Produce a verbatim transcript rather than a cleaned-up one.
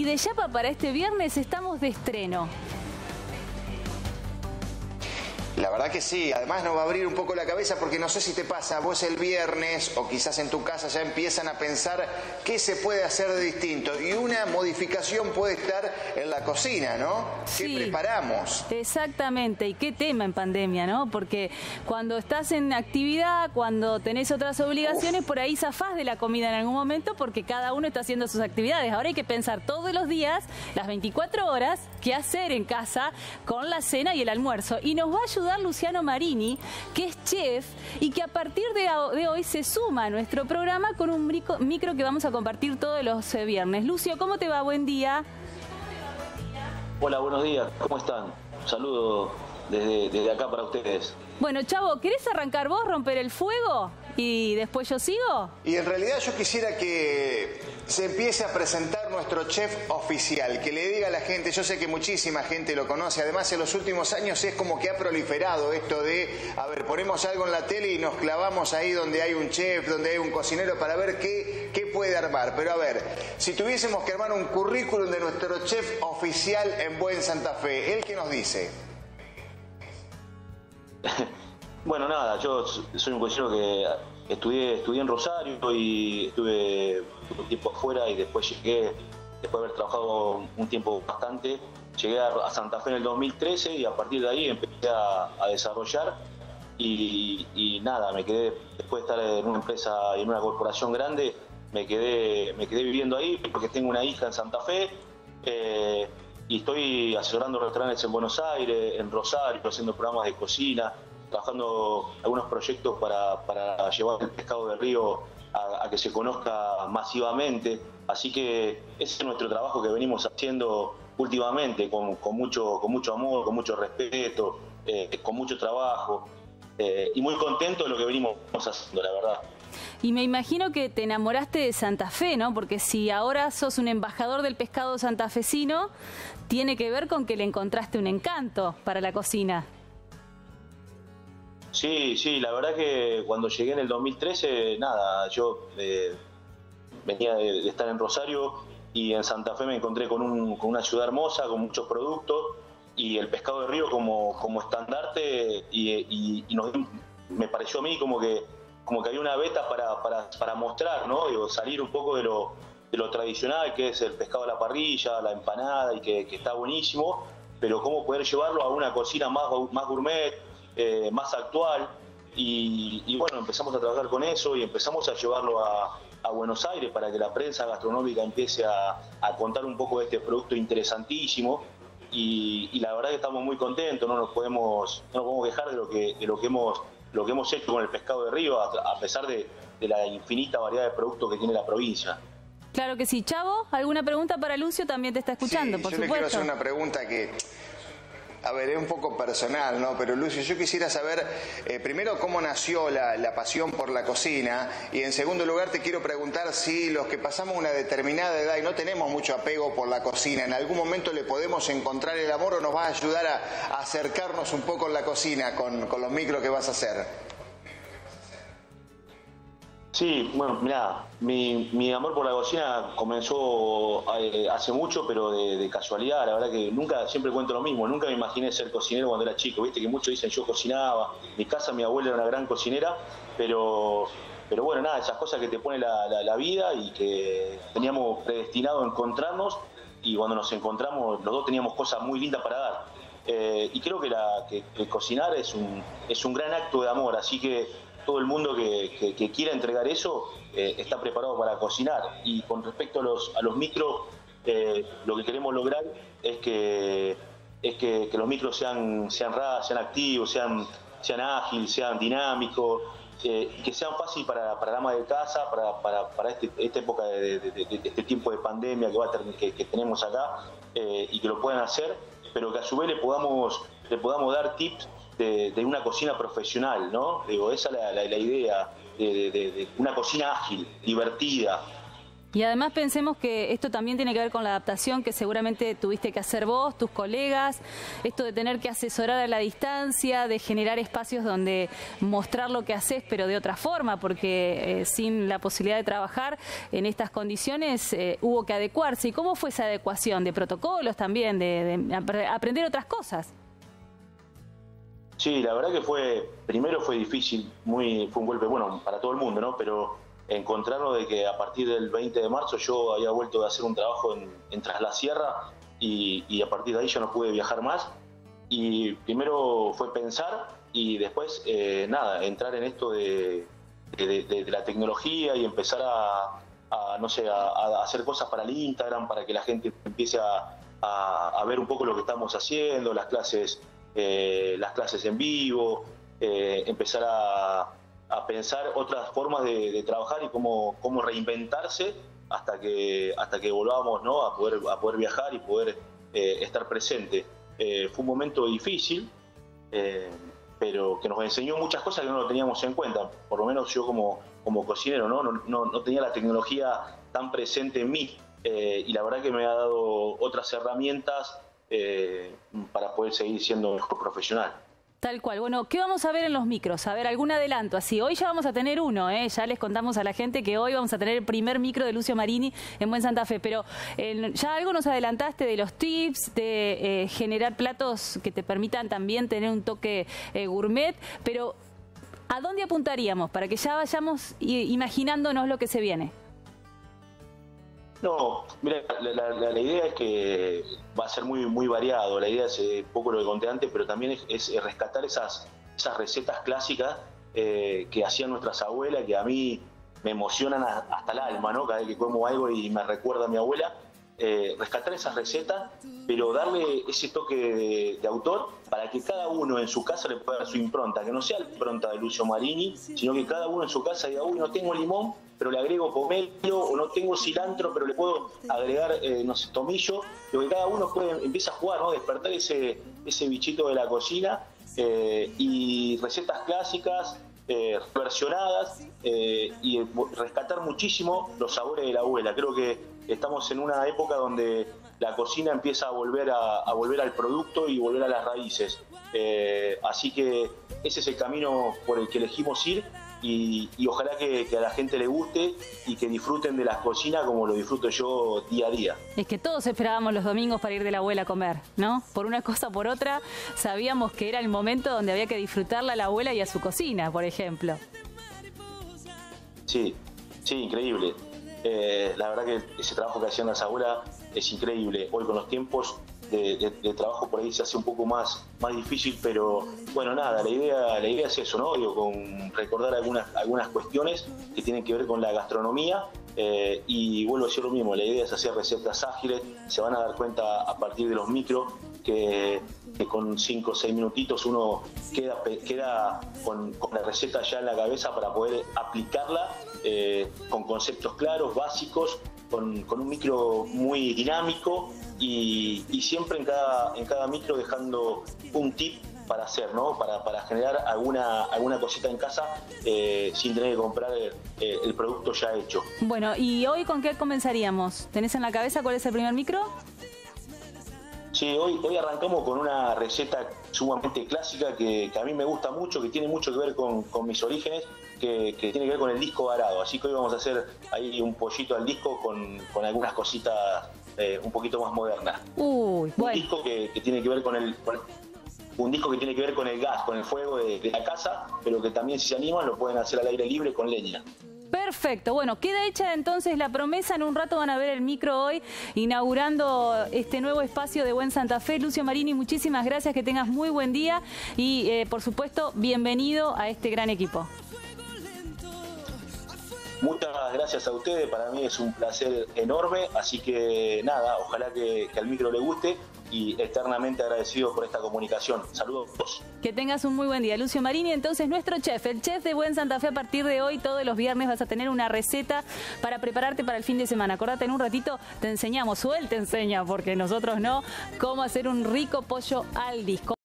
Y de Yapa para este viernes estamos de estreno. La verdad que sí, además nos va a abrir un poco la cabeza porque no sé si te pasa, vos el viernes o quizás en tu casa ya empiezan a pensar qué se puede hacer de distinto y una modificación puede estar en la cocina, ¿no? ¿Qué Sí, preparamos? Exactamente, y qué tema en pandemia, ¿no? Porque cuando estás en actividad, cuando tenés otras obligaciones, Uf. por ahí zafás de la comida en algún momento porque cada uno está haciendo sus actividades. Ahora hay que pensar todos los días, las veinticuatro horas, qué hacer en casa con la cena y el almuerzo. Y nos va a ayudar Luciano Marini, que es chef y que a partir de, de hoy se suma a nuestro programa con un micro, micro que vamos a compartir todos los eh, viernes. Lucio, ¿cómo te va? Buen día. Hola, buenos días. ¿Cómo están? Un saludo desde, desde acá para ustedes. Bueno, Chavo, ¿querés arrancar vos, romper el fuego y después yo sigo? Y en realidad yo quisiera que se empiece a presentar nuestro chef oficial, que le diga a la gente, yo sé que muchísima gente lo conoce, además en los últimos años es como que ha proliferado esto de, a ver, ponemos algo en la tele y nos clavamos ahí donde hay un chef, donde hay un cocinero para ver qué, qué puede armar. Pero a ver, si tuviésemos que armar un currículum de nuestro chef oficial en Buen Santa Fe, ¿él qué nos dice? Bueno, nada, yo soy un cocinero que estudié, estudié en Rosario y estuve un tiempo afuera y después llegué, después de haber trabajado un tiempo bastante, llegué a Santa Fe en el dos mil trece y a partir de ahí empecé a, a desarrollar y, y nada, me quedé, después de estar en una empresa y en una corporación grande, me quedé, me quedé viviendo ahí porque tengo una hija en Santa Fe eh, y estoy asesorando restaurantes en Buenos Aires, en Rosario, haciendo programas de cocina, trabajando algunos proyectos para, para llevar el pescado de río a, a que se conozca masivamente. Así que ese es nuestro trabajo que venimos haciendo últimamente, con, con, mucho, con mucho amor, con mucho respeto, eh, con mucho trabajo, eh, y muy contento de lo que venimos haciendo, la verdad. Y me imagino que te enamoraste de Santa Fe, ¿no? Porque si ahora sos un embajador del pescado santafesino, tiene que ver con que le encontraste un encanto para la cocina. Sí, sí, la verdad que cuando llegué en el dos mil trece, nada, yo eh, venía de, de estar en Rosario y en Santa Fe me encontré con, un, con una ciudad hermosa, con muchos productos y el pescado de río como, como estandarte y, y, y nos, me pareció a mí como que, como que había una beta para, para, para mostrar, ¿no? Digo, salir un poco de lo, de lo tradicional que es el pescado a la parrilla, la empanada y que, que está buenísimo, pero cómo poder llevarlo a una cocina más, más gourmet, Eh, más actual y, y bueno, empezamos a trabajar con eso y empezamos a llevarlo a, a Buenos Aires para que la prensa gastronómica empiece a, a contar un poco de este producto interesantísimo y, y la verdad que estamos muy contentos, no nos podemos, no nos podemos quejar de lo que, de lo que hemos, lo que hemos hecho con el pescado de río a, a pesar de, de la infinita variedad de productos que tiene la provincia. Claro que sí. Chavo, ¿alguna pregunta para Lucio? También te está escuchando, sí, por yo supuesto. Le quiero hacer una pregunta que... A ver, es un poco personal, ¿no? Pero Lucio, yo quisiera saber, eh, primero, cómo nació la, la pasión por la cocina y en segundo lugar te quiero preguntar si los que pasamos una determinada edad y no tenemos mucho apego por la cocina, ¿en algún momento le podemos encontrar el amor o nos va a ayudar a, a acercarnos un poco en la cocina con, con los micros que vas a hacer? Sí, bueno, mirá, mi, mi amor por la cocina comenzó eh, hace mucho, pero de, de casualidad. La verdad que nunca, siempre cuento lo mismo, nunca me imaginé ser cocinero cuando era chico. Viste que muchos dicen yo cocinaba, en mi casa mi abuela era una gran cocinera, pero, pero bueno, nada, esas cosas que te pone la, la, la vida y que teníamos predestinado a encontrarnos y cuando nos encontramos los dos teníamos cosas muy lindas para dar. Eh, y creo que, la, que, que cocinar es un, es un gran acto de amor, así que todo el mundo que, que, que quiera entregar eso eh, está preparado para cocinar. Y con respecto a los, a los micros, eh, lo que queremos lograr es que, es que, que los micros sean, sean rápidos, sean activos, sean, sean ágiles, sean dinámicos, eh, que sean fáciles para, para la ama de casa, para, para, para este, esta época de, de, de, de este tiempo de pandemia que, va a ter, que, que tenemos acá, eh, y que lo puedan hacer, pero que a su vez le podamos, le podamos dar tips De, de una cocina profesional, ¿no? Digo, esa es la, la, la idea de, de, de una cocina ágil, divertida. Y además pensemos que esto también tiene que ver con la adaptación que seguramente tuviste que hacer vos, tus colegas, esto de tener que asesorar a la distancia, de generar espacios donde mostrar lo que haces, pero de otra forma, porque eh, sin la posibilidad de trabajar en estas condiciones eh, hubo que adecuarse. ¿Y cómo fue esa adecuación? De protocolos también, de, de ap aprender otras cosas. Sí, la verdad que fue, primero fue difícil, muy, fue un golpe, bueno, para todo el mundo, ¿no? Pero encontrarlo de que a partir del veinte de marzo yo había vuelto a hacer un trabajo en, en Tras la Sierra y, y a partir de ahí yo no pude viajar más. Y primero fue pensar y después, eh, nada, entrar en esto de, de, de, de la tecnología y empezar a, a no sé, a, a hacer cosas para el Instagram, para que la gente empiece a, a, a ver un poco lo que estamos haciendo, las clases, eh, las clases en vivo, eh, empezar a... a pensar otras formas de, de trabajar y cómo, cómo reinventarse hasta que hasta que volvamos, ¿no? a poder a poder viajar y poder eh, estar presente. Eh, fue un momento difícil, eh, pero que nos enseñó muchas cosas que no lo teníamos en cuenta. Por lo menos yo como, como cocinero, ¿no? No, no, no tenía la tecnología tan presente en mí, eh, y la verdad que me ha dado otras herramientas eh, para poder seguir siendo mejor profesional. Tal cual. Bueno, ¿qué vamos a ver en los micros? A ver, algún adelanto. Así, hoy ya vamos a tener uno, ¿eh? Ya les contamos a la gente que hoy vamos a tener el primer micro de Lucio Marini en Buen Santa Fe. Pero eh, ya algo nos adelantaste de los tips, de eh, generar platos que te permitan también tener un toque eh, gourmet. Pero, ¿a dónde apuntaríamos para que ya vayamos imaginándonos lo que se viene? No, mira, la, la, la idea es que va a ser muy muy variado. La idea es eh, poco lo que conté antes, pero también es, es rescatar esas, esas recetas clásicas eh, que hacían nuestras abuelas, que a mí me emocionan a, hasta el alma, ¿no? Cada vez que como algo y me recuerda a mi abuela. Eh, rescatar esas recetas, pero darle ese toque de, de autor para que cada uno en su casa le pueda dar su impronta, que no sea la impronta de Lucio Marini, sino que cada uno en su casa diga, uy, no tengo limón, pero le agrego pomelo, o no tengo cilantro, pero le puedo agregar, eh, no sé, tomillo, lo que cada uno puede, empieza a jugar, ¿no? Despertar ese, ese bichito de la cocina, eh, y recetas clásicas, eh, versionadas, eh, y rescatar muchísimo los sabores de la abuela. Creo que estamos en una época donde la cocina empieza a volver a, a volver al producto y volver a las raíces. Eh, así que ese es el camino por el que elegimos ir y, y ojalá que, que a la gente le guste y que disfruten de la cocina como lo disfruto yo día a día. Es que todos esperábamos los domingos para ir de la abuela a comer, ¿no? Por una cosa o por otra, sabíamos que era el momento donde había que disfrutarla a la abuela y a su cocina, por ejemplo. Sí, sí, increíble. Eh, la verdad que ese trabajo que hacían las abuelas es increíble. Hoy con los tiempos de, de, de trabajo por ahí se hace un poco más, más difícil, pero bueno, nada, la idea, la idea es eso, ¿no? Digo, con recordar algunas, algunas cuestiones que tienen que ver con la gastronomía, eh, y vuelvo a decir lo mismo, la idea es hacer recetas ágiles. Se van a dar cuenta a partir de los micros que, que con cinco o seis minutitos uno queda, queda con, con la receta ya en la cabeza para poder aplicarla eh, con conceptos claros, básicos, con, con un micro muy dinámico y, y siempre en cada, en cada micro dejando un tip para hacer, ¿no? Para, para generar alguna, alguna cosita en casa eh, sin tener que comprar el, el producto ya hecho. Bueno, ¿y hoy con qué comenzaríamos? ¿Tenés en la cabeza cuál es el primer micro? Sí, hoy, hoy arrancamos con una receta sumamente clásica que, que a mí me gusta mucho, que tiene mucho que ver con, con mis orígenes, que, que tiene que ver con el disco varado. Así que hoy vamos a hacer ahí un pollito al disco con, con algunas cositas eh, un poquito más modernas. Uy, bueno. Un disco que, que tiene que ver con el... Con, un disco que tiene que ver con el gas, con el fuego de, de la casa, pero que también si se animan lo pueden hacer al aire libre con leña. Perfecto, bueno, queda hecha entonces la promesa. En un rato van a ver el micro hoy, inaugurando este nuevo espacio de Buen Santa Fe. Lucio Marini, muchísimas gracias, que tengas muy buen día y eh, por supuesto, bienvenido a este gran equipo. Muchas gracias a ustedes, para mí es un placer enorme, así que nada, ojalá que, que al micro le guste y eternamente agradecido por esta comunicación. Saludos. Que tengas un muy buen día. Lucio Marini, entonces nuestro chef, el chef de Buen Santa Fe. A partir de hoy, todos los viernes vas a tener una receta para prepararte para el fin de semana. Acordate, en un ratito te enseñamos, o él te enseña, porque nosotros no, cómo hacer un rico pollo al disco.